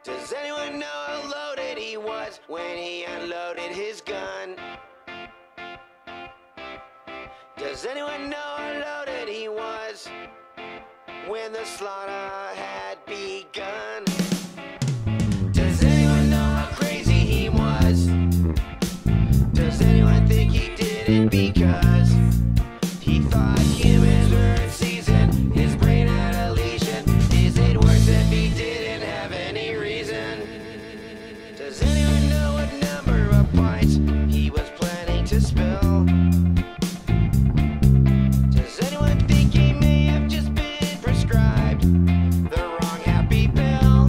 Does anyone know how loaded he was when he unloaded his gun? Does anyone know how loaded he was when the slaughter had begun? Does anyone know how crazy he was? Does anyone think he did it because he thought humans were in season? His brain had a lesion. Is it worse if he didn't have any reason? Does anyone know what number of pints he was planning to spill? Does anyone think he may have just been prescribed the wrong happy pill,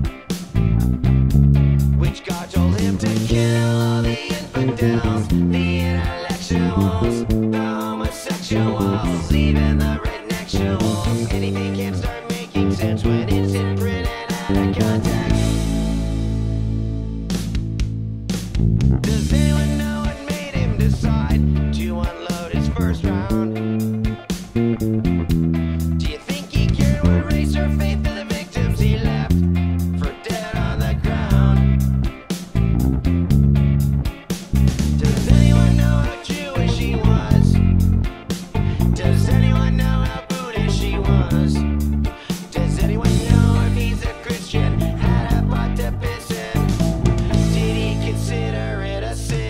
which God told him to kill all the infidels, the intellectuals, the homosexuals, even the rednexuals? Anything can start making sense when it's in print and out of context. Does anyone know what made him decide to unload his first round? Do you think he cared what race or faith of the victims he left for dead on the ground? Does anyone know how Jewish he was? Does anyone know how Buddhist he was? Does anyone know if he's a Christian, had a pot to piss in? Did he consider it a sin?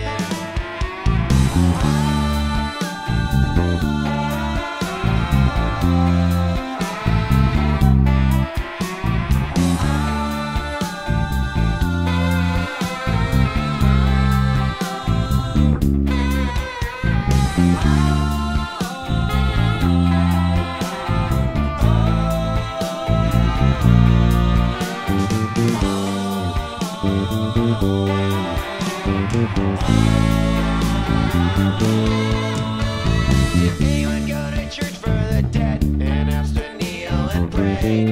Did anyone go to church for the dead and ask to kneel and pray?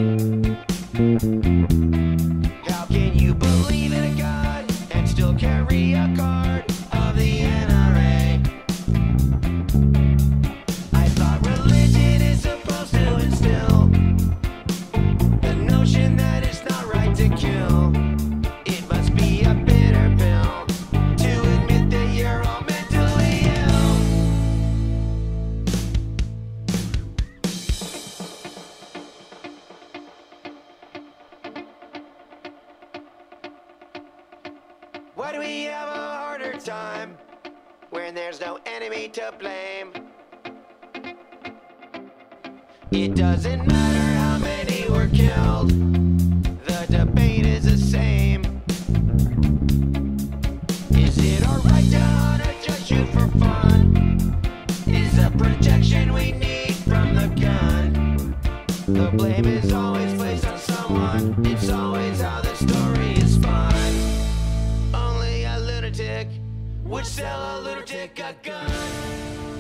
How can you believe in a God and still carry a card of the NRA? I thought religion is supposed to instill the notion that it's not right to kill. It must be a bitter pill to admit that you're all mentally ill. Why do we have a harder time when there's no enemy to blame? It doesn't matter how many were killed, the debate is the same. Is it alright to hunt or just shoot for fun? Is the protection we need from the gun? The blame is always placed on someone. It's always how the story is spun. Only a lunatic would sell a lunatic a gun.